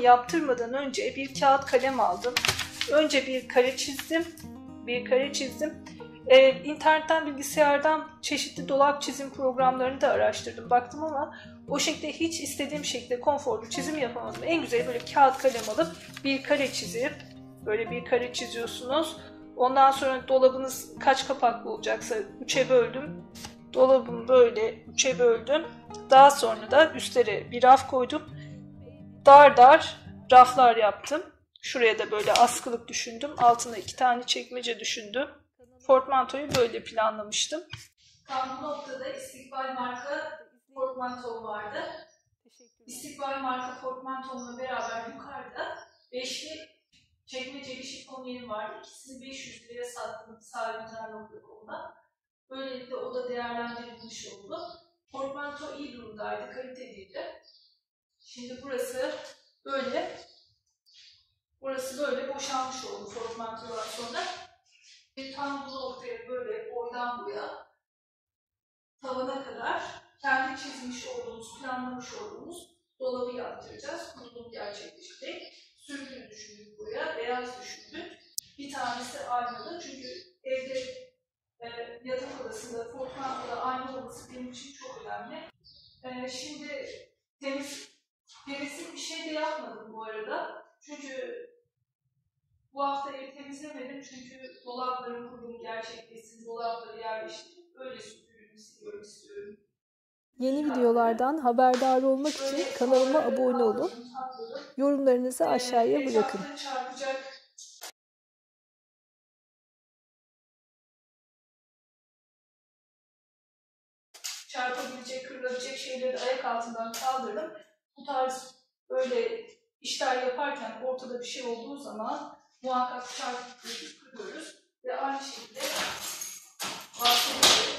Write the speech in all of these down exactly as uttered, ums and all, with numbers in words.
yaptırmadan önce bir kağıt kalem aldım. Önce bir kare çizdim. Bir kare çizdim. Ee, internetten, bilgisayardan çeşitli dolap çizim programlarını da araştırdım. Baktım ama o şekilde hiç istediğim şekilde konforlu çizim yapamadım. En güzeli böyle kağıt kalem alıp bir kare çizip, böyle bir kare çiziyorsunuz. Ondan sonra dolabınız kaç kapaklı olacaksa üçe böldüm. Dolabımı böyle üçe böldüm. Daha sonra da üstlere bir raf koydum. Dar dar raflar yaptım. Şuraya da böyle askılık düşündüm. Altına iki tane çekmece düşündüm. Portmantoyu böyle planlamıştım. Tam bu noktada İstikbal marka portmantom vardı. İstikbal marka portmantomla beraber yukarıda beşli çekmeceli şifon yerim vardı. İkisini beş yüz liraya sattım sahibinden nokta com'da. Böylelikle o da değerlendirilmiş oldu. Portmanto iyi durumdaydı, kaliteliydi. Şimdi burası böyle, burası böyle boşalmış oldu portmantodan sonra. Tam bu noktaya böyle boydan boya, tavana kadar kendi çizmiş olduğumuz, planlamış olduğumuz dolabı yaptıracağız. Kurulum gerçekleşecek. Sürgülü düşündük buraya, beyaz düşündük. Bir tanesi aynalı çünkü evde e, yatak odasında, portmantoda ayna olması benim için çok önemli. E, şimdi temiz, temizlik bir şey de yapmadım bu arada. Çünkü bu hafta evi temizlemedim çünkü dolapların kurulumu gerçekleşsin, dolapları yerleştirip öyle süpürüyorum, siliyorum istiyorum. Yeni videolardan haberdar olmak için kanalıma abone olun. Yorumlarınızı aşağıya bırakın. Çarpabilecek, kırılabilecek şeyleri ayak altından kaldırdım. Bu tarz böyle işler yaparken ortada bir şey olduğu zaman muhakkak çarpıp kırıyoruz ve aynı şekilde bahsediyorum.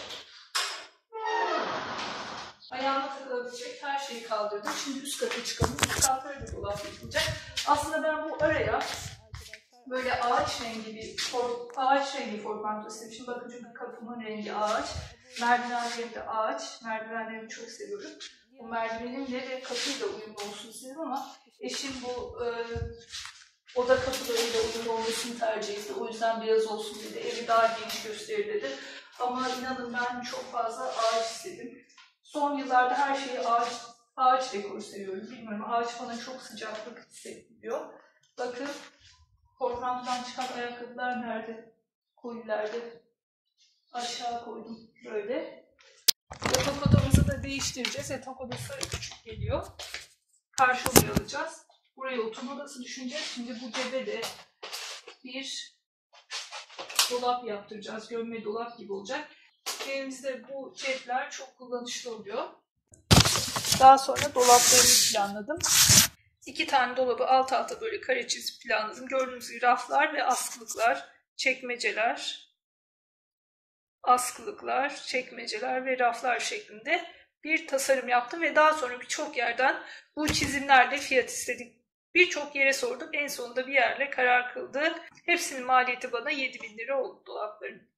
Ayağıma takılabilecek her şeyi kaldırdım. Şimdi üst kata çıkalım. Üst katlara da dolap yapılacak. Aslında ben bu araya böyle ağaç rengi bir for, ağaç rengi portmanto istemişim. Bakın çünkü kapımın rengi ağaç. Merdivenlerim de ağaç. Merdivenlerimi çok seviyorum. Bu merdivenimle ve kapıyla uyumlu olsun istedim ama eşim bu e, oda kapılarıyla uyumlu olmasını tercih etti. O yüzden beyaz olsun dedi. Evi daha geniş gösterir dedi. Ama inanın ben çok fazla ağaç istedim. Son yıllarda her şeyi ağaç, ağaç dekoru seviyorum. Bilmiyorum, ağaç bana çok sıcaklık hissettiriyor. Bakın, portmantodan çıkan ayakkabılar nerede? Koyulerde. Aşağı koydum böyle. Yatak odamızı da değiştireceğiz. Yatak odası küçük geliyor. Karşı odaya alacağız. Buraya oturma odası düşüneceğiz. Şimdi bu cebe de bir dolap yaptıracağız. Gömme dolap gibi olacak. Evimizde bu cepler çok kullanışlı oluyor. Daha sonra dolaplarımı planladım. İki tane dolabı alt alta böyle kare çizip planladım. Gördüğünüz gibi raflar ve askılıklar, çekmeceler, askılıklar, çekmeceler ve raflar şeklinde bir tasarım yaptım ve daha sonra birçok yerden bu çizimlerle fiyat istedik. Birçok yere sordum. En sonunda bir yerle karar kıldı. Hepsinin maliyeti bana yedi bin lira oldu dolapların.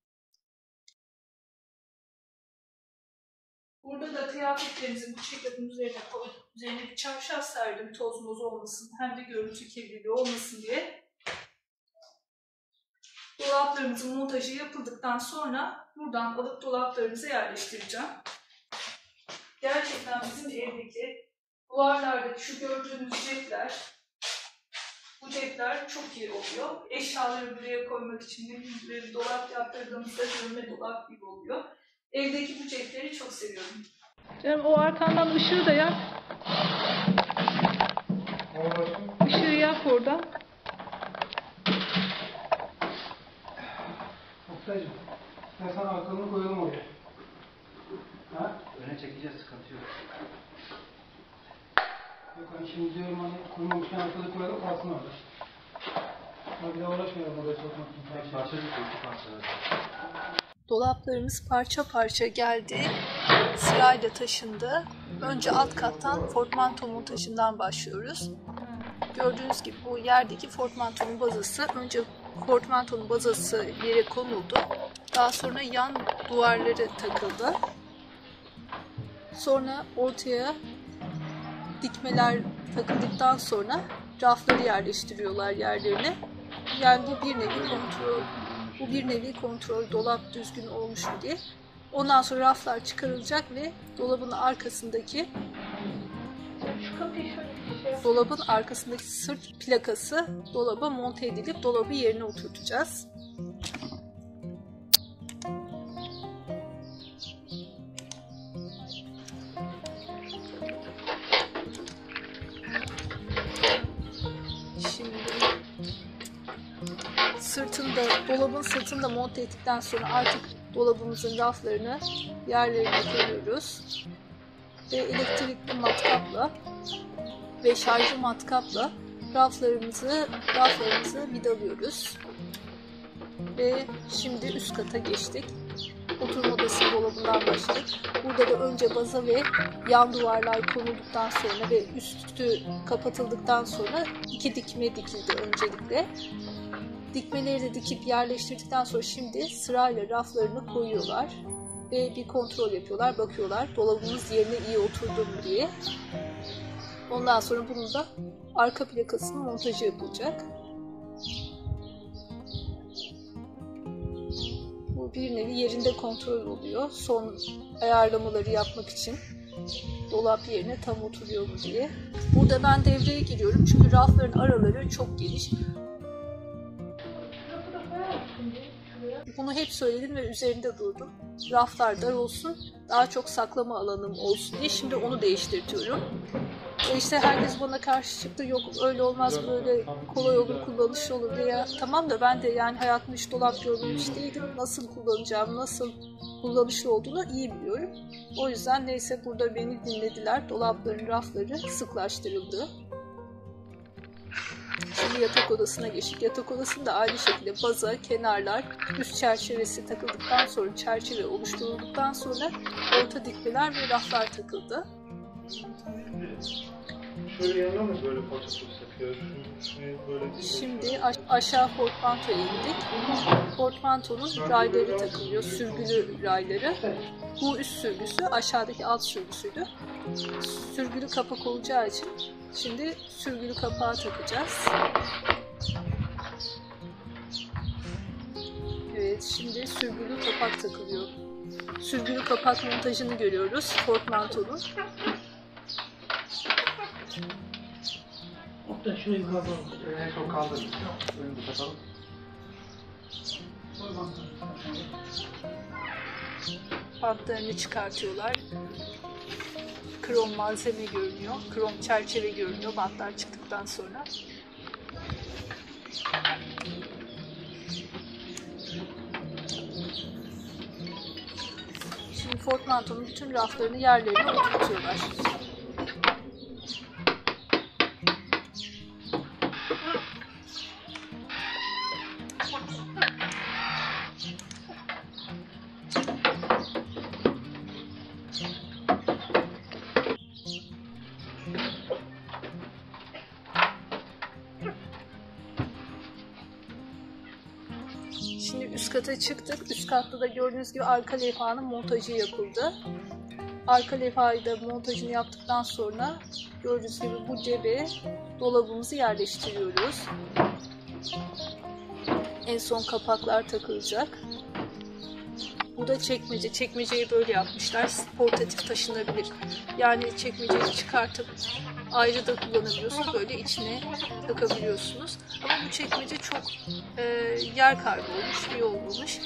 Burada da kıyafetlerimizi bu çeklerin üzerine koydum. Üzerine bir çarşaf serdim toz moz olmasın, hem de görüntü kirliliği olmasın diye. Dolaplarımızın montajı yapıldıktan sonra buradan alıp dolaplarımıza yerleştireceğim. Gerçekten bizim evdeki duvarlardaki şu gördüğünüz cepler, bu cepler çok iyi oluyor. Eşyaları buraya koymak için ne bir dolap yaptırdığımızda görme dolap gibi oluyor. Evdeki bu cepleri çok seviyorum. Canım o arkandan ışığı da yak. Işığı yak oradan. Oktay'cığım, ben sana arkalığını koyalım oraya. Ha? Öne çekeceğiz, sıkıntı yok. Yok hani şimdi diyorum hani kurmamışken arkalığı koyalım kalsın orada. Ama bir daha uğraşmayalım oraya sokmak için. Tek parça değil, iki parça. Dolaplarımız parça parça geldi. Sırayla taşındı. Önce alt kattan portmanto montajından başlıyoruz. Gördüğünüz gibi bu yerdeki portmantonun bazası, önce portmantonun bazası yere konuldu. Daha sonra yan duvarları takıldı. Sonra ortaya dikmeler takıldıktan sonra rafları yerleştiriyorlar yerlerine. Yani bu bir nevi kontrol, bu bir nevi kontrol, dolap düzgün olmuş mu diye. Ondan sonra raflar çıkarılacak ve dolabın arkasındaki Şu kapıyı şöyle bir şey yap. dolabın arkasındaki sırt plakası dolaba monte edilip dolabı yerine oturtacağız. Şimdi sırtında, dolabın sırtında monte ettikten sonra artık dolabımızın raflarını yerlerine koyuyoruz. Ve elektrikli matkapla ve şarjlı matkapla raflarımızı raflarımızı vidalıyoruz. Ve şimdi üst kata geçtik. Oturma odası dolabından başladık. Burada da önce baza ve yan duvarlar konulduktan sonra ve üstü kapatıldıktan sonra iki dikme dikildi öncelikle. Dikmeleri de dikip yerleştirdikten sonra şimdi sırayla raflarını koyuyorlar ve bir kontrol yapıyorlar, bakıyorlar dolabımız yerine iyi oturdu mu diye. Ondan sonra bunun da arka plakasının montajı yapılacak. Bu bir nevi yerinde kontrol oluyor. Son ayarlamaları yapmak için dolap yerine tam oturuyor mu diye. Burada ben devreye giriyorum çünkü rafların araları çok geniş. Bunu hep söyledim ve üzerinde durdum. Raflar dar olsun, daha çok saklama alanım olsun diye şimdi onu değiştirtiyorum. E işte herkes bana karşı çıktı, yok öyle olmaz, böyle kolay olur, kullanışlı olur diye. Tamam da ben de yani hayatımda hiç dolap görmemiş değilim. Nasıl kullanacağım, nasıl kullanışlı olduğunu iyi biliyorum. O yüzden neyse burada beni dinlediler. Dolapların rafları sıklaştırıldı. Şimdi yatak odasına geçtik. Yatak odasında aynı şekilde baza, kenarlar, üst çerçevesi takıldıktan sonra, çerçeve oluşturulduktan sonra orta dikmeler ve raflar takıldı. Şöyle yanına mı böyle parça tutsak ya? Şunu böyle değil. Şimdi aş- aşağı portmantoya indik. Portmantonun rayları takılıyor, sürgülü rayları. Bu üst sürgüsü, aşağıdaki alt sürgüsüydü. Sürgülü kapak olacağı için şimdi sürgülü kapağı takacağız. Evet, şimdi sürgülü kapak takılıyor. Sürgülü kapak montajını görüyoruz portmantonun. Hatta şurayı kazalım. En son kaldırırız. Önünü kapatalım. Bantlarını çıkartıyorlar. Krom malzeme görünüyor. Krom çerçeve görünüyor bantlar çıktıktan sonra. Şimdi portmantonun bütün raflarını yerlerine oturtuyorlar. Şimdi üst kata çıktık. Üst katta da gördüğünüz gibi arka levhanın montajı yapıldı. Arka levhayı da montajını yaptıktan sonra gördüğünüz gibi bu cebe dolabımızı yerleştiriyoruz. En son kapaklar takılacak. Bu da çekmece. Çekmeceyi böyle yapmışlar. Portatif taşınabilir. Yani çekmeceyi çıkartıp ayrı da kullanabiliyorsunuz. Böyle içine takabiliyorsunuz. Ama bu çekmece çok e, yer kaybı olmuş, iyi olmamış.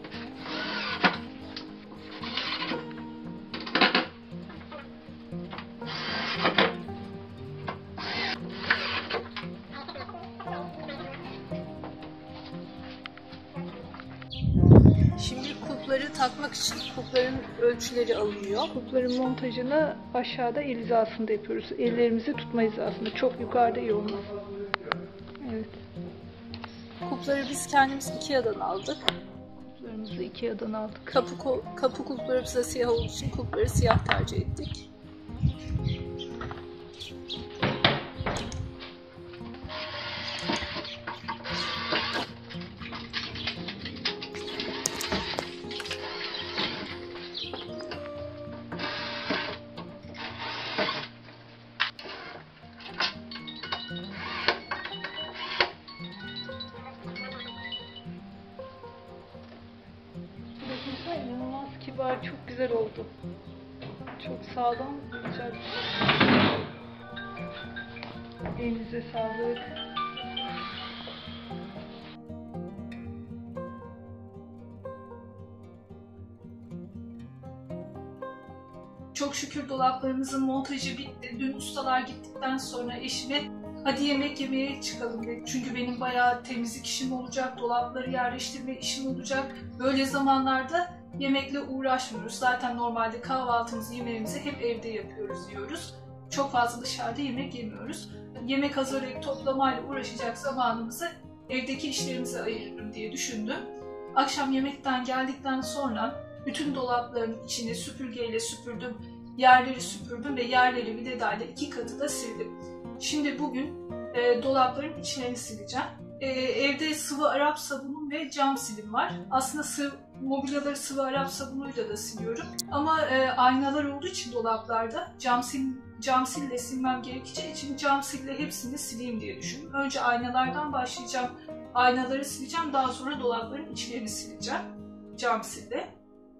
Şimdi kulpları takmak için kulpların ölçüleri alınıyor. Kulpların montajını aşağıda el hizasında yapıyoruz. Ellerimizi tutma hizasında. Çok yukarıda iyi olmaz. Evet. Kulpları biz kendimiz Ikea'dan aldık. Kulplarımızı Ikea'dan aldık. Kapı, kapı kulpları bize siyah olduğu için kulpları siyah tercih ettik. çocuklar. Çok güzel oldu. Çok sağlam, güzel. Elinize sağlık. Çok şükür dolaplarımızın montajı bitti. Dün ustalar gittikten sonra eşime hadi yemek yemeye çıkalım dedi. Çünkü benim bayağı temizlik işim olacak, dolapları yerleştirme işim olacak. Böyle zamanlarda yemekle uğraşmıyoruz. Zaten normalde kahvaltımızı, yemeğimizi hep evde yapıyoruz, yiyoruz. Çok fazla dışarıda yemek yemiyoruz. Yemek hazırlayıp toplamayla uğraşacak zamanımızı evdeki işlerimize ayırırım diye düşündüm. Akşam yemekten geldikten sonra bütün dolapların içini süpürgeyle süpürdüm, yerleri süpürdüm ve yerleri videdayla iki katı da sildim. Şimdi bugün e, dolapların içlerini sileceğim. E, evde sıvı Arap sabunum ve cam silim var. Aslında sıvı, mobilyaları sıvı Arap sabunuyla da siliyorum. Ama e, aynalar olduğu için dolaplarda cam sil, cam sille silmem gerekeceği için cam sille hepsini sileyim diye düşündüm. Önce aynalardan başlayacağım. Aynaları sileceğim, daha sonra dolapların içlerini sileceğim cam sille.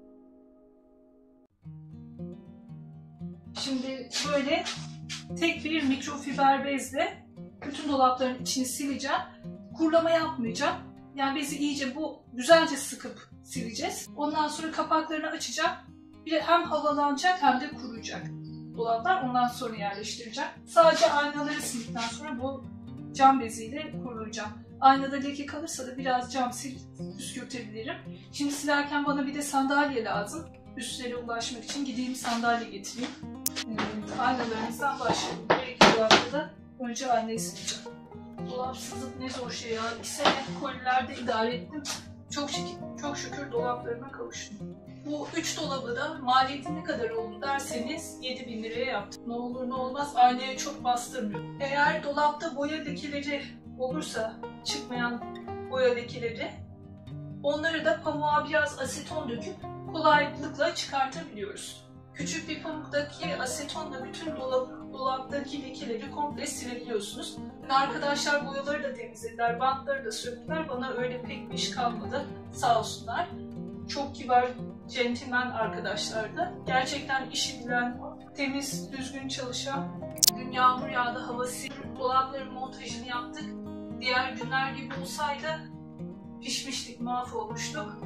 Şimdi böyle tek bir mikrofiber bezle bütün dolapların içini sileceğim. Kurulama yapmayacağım. Yani bezi iyice bu güzelce sıkıp sileceğiz. Ondan sonra kapaklarını açacağım. Bir de hem havalanacak hem de kuruyacak dolaplar. Ondan sonra yerleştireceğim. Sadece aynaları sildikten sonra bu cam beziyle kurulacağım. Aynada leke kalırsa da biraz cam sil püskürtebilirim. Şimdi silerken bana bir de sandalye lazım. Üstlere ulaşmak için gideyim sandalye getireyim. Evet, aynalarımızdan başlayalım. Bu iki dolapta da önce aynayı sileceğim. Dolapsızlık ne zor şey ya. İki sene kolilerde idare ettim. Çok şükür, çok şükür dolaplarıma kavuştum. Bu üç dolabı da maliyeti ne kadar oldu derseniz yedi bin liraya yaptım. Ne olur ne olmaz aynaya çok bastırmıyorum. Eğer dolapta boya lekeleri olursa, çıkmayan boya lekeleri, onları da pamuğa biraz aseton döküp kolaylıkla çıkartabiliyoruz. Küçük bir pamuktaki asetonla bütün dolap, dolaptaki lekeleri komple silebiliyorsunuz. Arkadaşlar boyaları da temizlediler, bantları da söktüler. Bana öyle pek bir iş kalmadı. Sağ olsunlar. Çok kibar, centilmen arkadaşlardı. Gerçekten işi bilen, temiz, düzgün çalışan. Dün yağmur yağdı, hava sildi. Dolapların montajını yaptık. Diğer günler gibi olsaydı pişmiştik, mahvolmuştuk.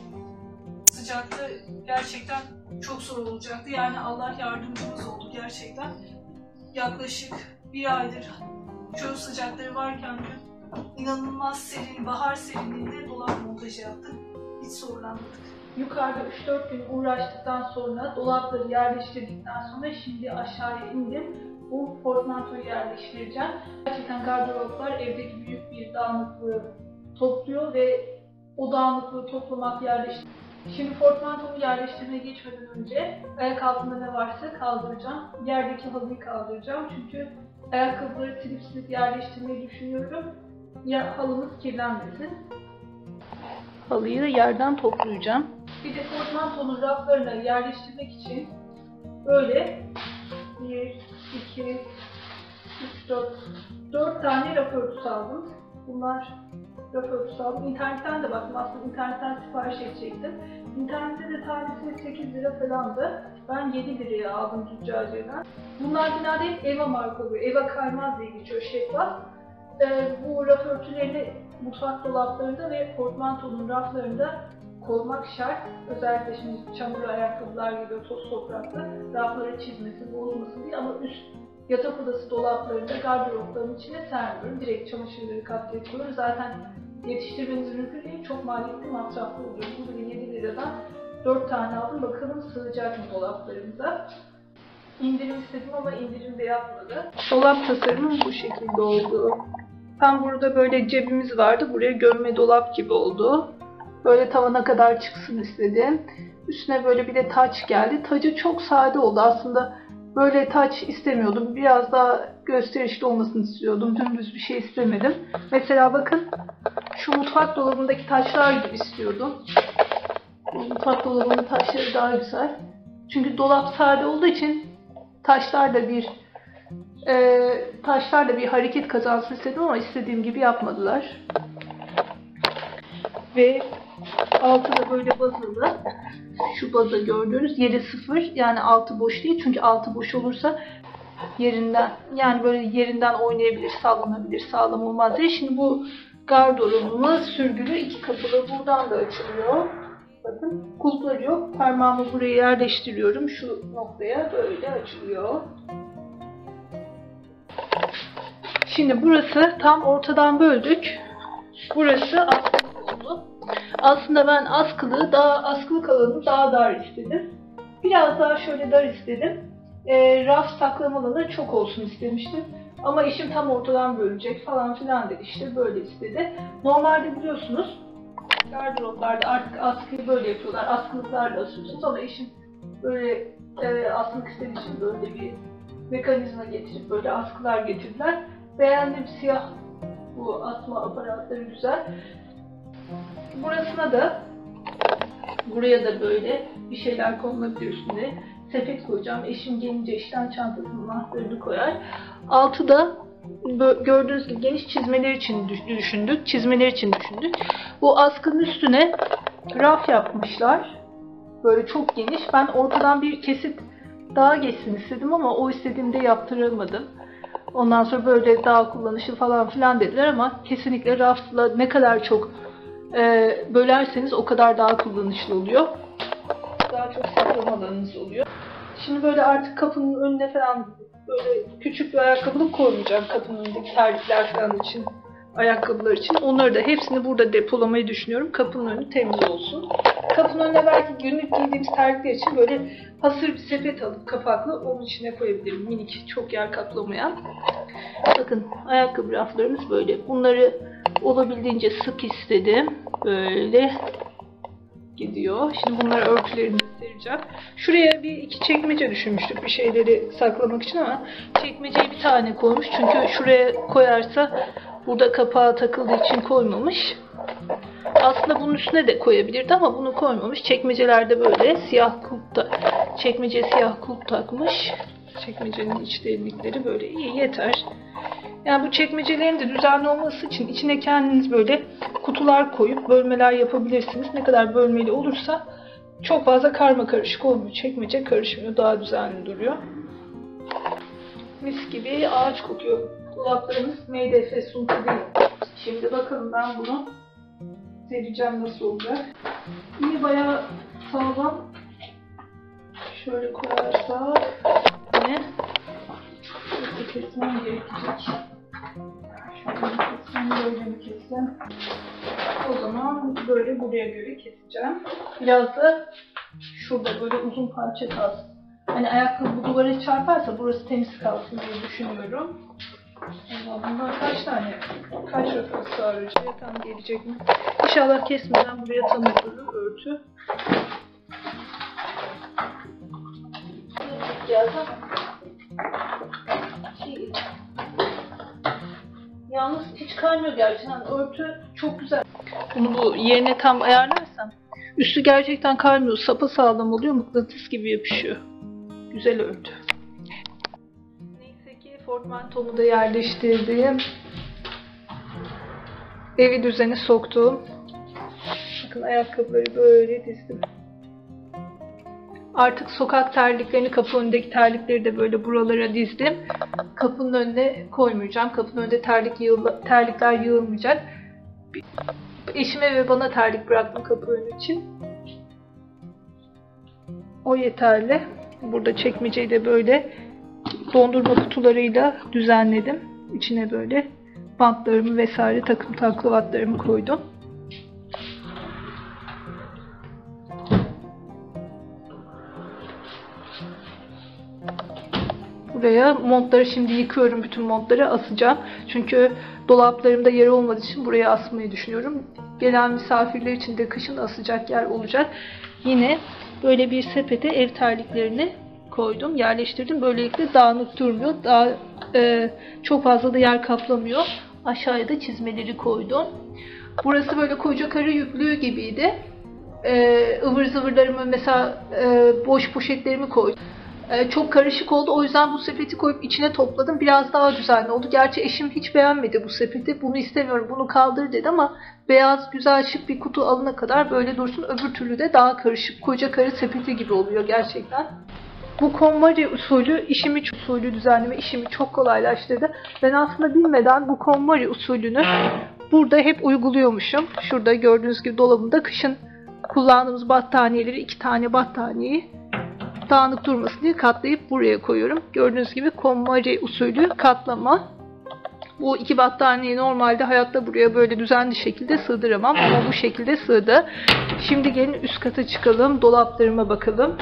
Sıcakta gerçekten çok zor olacaktı. Yani Allah yardımcımız oldu gerçekten. Yaklaşık bir aydır çöl sıcakları varken de inanılmaz serin, bahar serinliğinde dolap montajı yaptık. Hiç zorlanmadık. Yukarıda üç dört gün uğraştıktan sonra, dolapları yerleştirdikten sonra şimdi aşağıya indim. Bu portmantoyu yerleştireceğim. Gerçekten gardıroplar evdeki büyük bir dağınıklığı topluyor ve o dağınıklığı toplamak, yerleştirmek. Şimdi portmantomu yerleştirmeye geçmeden önce ayak altında ne varsa kaldıracağım. Yerdeki halıyı kaldıracağım çünkü ayakkabıları silip silip yerleştirmeyi düşünüyorum. Ya halımız kirlenmesin. Halıyı da yerden toplayacağım. Bir de portmantonun raflarına yerleştirmek için böyle bir, iki, üç, dört, dört tane raf örtüsü aldım. Bunlar raf örtüsü aldım. İnternetten de baktım. Aslında internetten sipariş edecektim. İnternette de tanesi sekiz lira falandı. Ben yedi liraya aldım tüccarcıdan. Bunlar genelde hep Eva marka oluyor. Eva Kaymaz diye geçiyor, şeffaf. Ee, bu raf örtülerini mutfak dolaplarında ve portmantonun raflarında koymak şart. Özellikle şimdi çamurlu ayakkabılar gibi toz topraklı raflara çizmesin, bozulmasın diye, ama üst yatak odası dolaplarında gardıropların içine sermiyorum. Direkt çamaşırları katletiyorum. Zaten yetiştirmeniz mümkün değil. Çok maliyetli, masraflı oluyor. Bunu yedi liradan dört tane aldım. Bakalım sığacak mı dolaplarımıza. İndirim istedim ama indirim de yapmadı. Dolap tasarımı bu şekilde oldu. Tam burada böyle cebimiz vardı. Buraya gömme dolap gibi oldu. Böyle tavana kadar çıksın istedim. Üstüne böyle bir de taç geldi. Tacı çok sade oldu. Aslında böyle taç istemiyordum. Biraz daha gösterişli olmasını istiyordum. Dümdüz bir şey istemedim. Mesela bakın şu mutfak dolabındaki taçlar gibi istiyordum. Bu mutfak dolabının taçları daha güzel. Çünkü dolap sade olduğu için taşlar da bir e, taşlar da bir hareket kazansın istedim ama istediğim gibi yapmadılar. Ve altı da böyle bazalı. Şu baza gördüğünüz yeri sıfır, yani altı boş değil. Çünkü altı boş olursa yerinden, yani böyle yerinden oynayabilir, sallanabilir, sağlam olmaz diye. Şimdi bu gardırobumuz sürgülü, iki kapılı, buradan da açılıyor. Bakın kulpları yok. Parmağımı buraya yerleştiriyorum. Şu noktaya böyle açılıyor. Şimdi burası tam ortadan böldük. Burası askılık oldu. Aslında ben askılığı daha askılık alanı daha dar istedim. Biraz daha şöyle dar istedim. E, raf saklama alanı çok olsun istemiştim. Ama eşim tam ortadan bölecek falan filan dedi, işte böyle istedi. Normalde biliyorsunuz gardıroplarda artık askıyı böyle yapıyorlar. Askılıklarla asıyorsunuz ama eşim böyle e, asmak istediği için böyle bir mekanizma getirip böyle askılar getirdiler. Beğendim, siyah bu asma aparatları güzel. Burasına da, buraya da böyle bir şeyler konulabilir üstüne. Sepet koyacağım. Eşim gelince işten çantasının anahtarını koyar. Altı da gördüğünüz gibi geniş çizmeler için düşündük. Çizmeler için düşündük. Bu askının üstüne raf yapmışlar. Böyle çok geniş. Ben ortadan bir kesit daha geçsin istedim ama o istediğimde yaptıramadım. Ondan sonra böyle daha kullanışlı falan filan dediler ama kesinlikle rafla ne kadar çok e, bölerseniz o kadar daha kullanışlı oluyor. Daha çok saklama alanınız oluyor. Şimdi böyle artık kapının önüne falan böyle küçük bir ayakkabılık koymayacağım, kapının önündeki terlikler falan için, ayakkabılar için. Onları da hepsini burada depolamayı düşünüyorum. Kapının önü temiz olsun. Kapının önüne belki günlük giydiğimiz terlikler için böyle hasır bir sepet alıp kapaklı onun içine koyabilirim. Minik, çok yer kaplamayan. Bakın ayakkabı raflarımız böyle. Bunları olabildiğince sık istedim. Böyle gidiyor. Şimdi bunları örtülerini göstereceğim. Şuraya bir iki çekmece düşünmüştük bir şeyleri saklamak için ama çekmeceyi bir tane koymuş. Çünkü şuraya koyarsa burada kapağı takıldığı için koymamış. Aslında bunun üstüne de koyabilirdi ama bunu koymamış. Çekmecelerde böyle siyah kulp da, çekmece siyah kulp takmış. Çekmecenin iç derinlikleri böyle iyi, yeter. Yani bu çekmecelerin de düzenli olması için içine kendiniz böyle kutular koyup bölmeler yapabilirsiniz. Ne kadar bölmeli olursa çok fazla karma karışık olmuyor. Çekmece karışmıyor. Daha düzenli duruyor. Mis gibi ağaç kokuyor. Dolaplarımız M D F suntu değil. Şimdi bakalım ben bunu sereceğim nasıl olacak. Yine bayağı sağlam. Şöyle koyarsak yine şöyle kesmem gerekecek. Şöyle kesmem, böyle mi kesem? O zaman böyle buraya göre keseceğim. Biraz da şurada böyle uzun parça kalsın. Hani ayakkabı bu duvara çarparsa burası temiz kalsın diye düşünüyorum. Allah, bundan kaç tane, kaç rafı sığaracak, tam gelecek mi? İnşallah kesmeden buraya tam oturur örtü. Şey, yalnız hiç kaymıyor gerçekten. Örtü çok güzel. Bunu bu yerine tam ayarlarsam üstü gerçekten kaymıyor. Sapasağlam oluyor. Mıknatıs gibi yapışıyor. Güzel örtü. Neyse ki portmantomu da yerleştirdim. Evi düzeni soktum. Bakın ayakkabıları böyle dizdim. Artık sokak terliklerini, kapı önündeki terlikleri de böyle buralara dizdim. Kapının önüne koymayacağım. Kapının önünde terlik yığıla, terlikler yığılmayacak. Eşime ve bana terlik bıraktım kapı önü için. O yeterli. Burada çekmeceyi de böyle dondurma kutularıyla düzenledim. İçine böyle bantlarımı vesaire, takım taklavatlarımı koydum. Buraya montları şimdi yıkıyorum. Bütün montları asacağım. Çünkü dolaplarımda yer olmadığı için buraya asmayı düşünüyorum. Gelen misafirler için de kışın asacak yer olacak. Yine böyle bir sepete ev terliklerini koydum, yerleştirdim. Böylelikle dağınık durmuyor. Daha e, çok fazla da yer kaplamıyor. Aşağıya da çizmeleri koydum. Burası böyle koca karı yüklüğü gibiydi. E, ıvır zıvırlarımı mesela e, boş poşetlerimi koydum. Ee, çok karışık oldu. O yüzden bu sepeti koyup içine topladım. Biraz daha düzenli oldu. Gerçi eşim hiç beğenmedi bu sepeti. Bunu istemiyorum, bunu kaldır dedi ama beyaz güzel şık bir kutu alana kadar böyle dursun. Öbür türlü de daha karışık. Koca karı sepeti gibi oluyor gerçekten. Bu KonMari usulü işimi usulü düzenleme işimi çok kolaylaştırdı. Ben aslında bilmeden bu KonMari usulünü burada hep uyguluyormuşum. Şurada gördüğünüz gibi dolabımda kışın kullandığımız battaniyeleri, iki tane battaniyeyi dağınık durmasın diye katlayıp buraya koyuyorum. Gördüğünüz gibi KonMari usulü katlama. Bu iki battaniyeyi normalde hayatta buraya böyle düzenli şekilde sığdıramam ama bu şekilde sığdı. Şimdi gelin üst kata çıkalım. Dolaplarıma bakalım.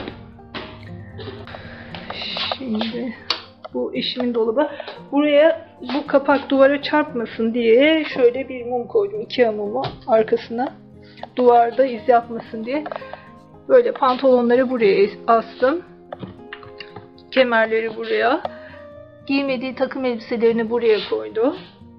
Şimdi bu eşimin dolabı. Buraya bu kapak duvara çarpmasın diye şöyle bir mum koydum. Ikea mumu arkasına. Duvarda iz yapmasın diye. Böyle pantolonları buraya astım. Kemerleri buraya. Giymediği takım elbiselerini buraya koydu.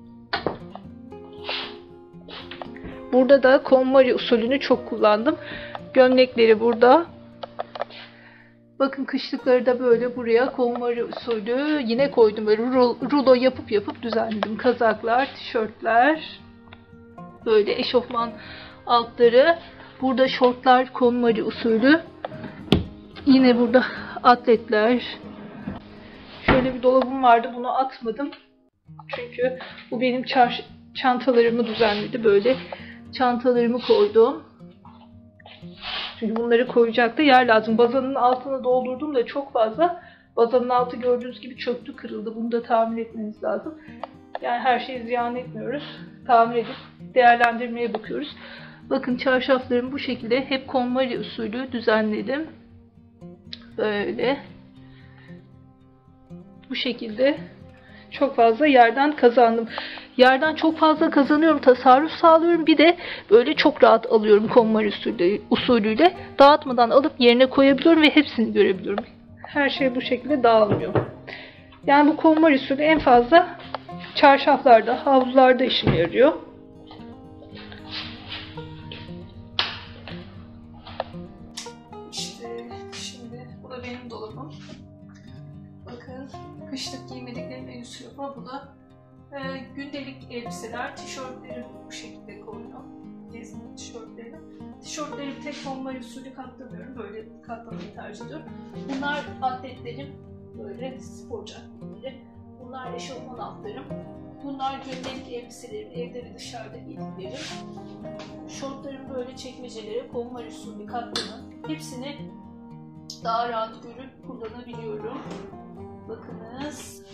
Burada da KonMari usulünü çok kullandım. Gömlekleri burada. Bakın kışlıkları da böyle buraya KonMari usulü yine koydum. Böyle rulo yapıp yapıp düzenledim. Kazaklar, tişörtler, böyle eşofman altları. Burada şortlar KonMari usulü. Yine burada atletler. Şöyle bir dolabım vardı. Bunu atmadım. Çünkü bu benim çantalarımı düzenledi. Böyle çantalarımı koydum. Çünkü bunları koyacaktı yer lazım. Bazanın altını doldurdum da çok fazla. Bazanın altı gördüğünüz gibi çöktü, kırıldı. Bunu da tamir etmemiz lazım. Yani her şeyi ziyan etmiyoruz. Tamir edip değerlendirmeye bakıyoruz. Bakın çarşaflarımı bu şekilde hep KonMari usulü düzenledim. Böyle. Bu şekilde çok fazla yerden kazandım. Yerden çok fazla kazanıyorum, tasarruf sağlıyorum. Bir de böyle çok rahat alıyorum KonMari usulü, usulüyle. Dağıtmadan alıp yerine koyabiliyorum ve hepsini görebiliyorum. Her şey bu şekilde dağılmıyor. Yani bu KonMari usulü en fazla çarşaflarda, havlularda işime yarıyor. İşte şimdi bu da benim dolabım. Bakın kışlık giymediklerim en üst sınıfa. Bu da e, gündelik elbiseler, tişörtleri bu şekilde koydum. Gezme tişörtleri. Tişörtleri tek KonMari usulü katlamıyorum. Böyle katlamayı tercih ediyorum. Bunlar atletlerim. Böyle sporcu atletleri. Bunlar eşofman altlarım. Bunlar gündelik elbiselerim. Evde ve dışarıda giydiklerim. Şortlarım böyle çekmecelere KonMari usulü katladım. Hepsini daha rahat görüp kullanabiliyorum. Bakınız.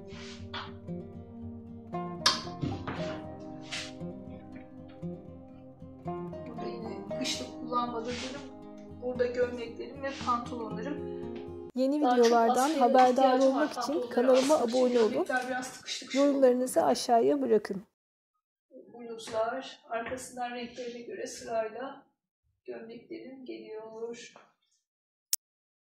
Burada yine kışlık kullanmadığım, burada gömleklerim ve pantolonlarım. Yeni Daha videolardan çok haberdar ihtiyacım var, olmak için pantolonlara kanalıma aslında. abone Çünkü olun. gömlekler biraz sıkıştı, kışlık oldu. Yorumlarınızı aşağıya bırakın. Bluzlar arkasından renklerine göre sırayla gömleklerim geliyor.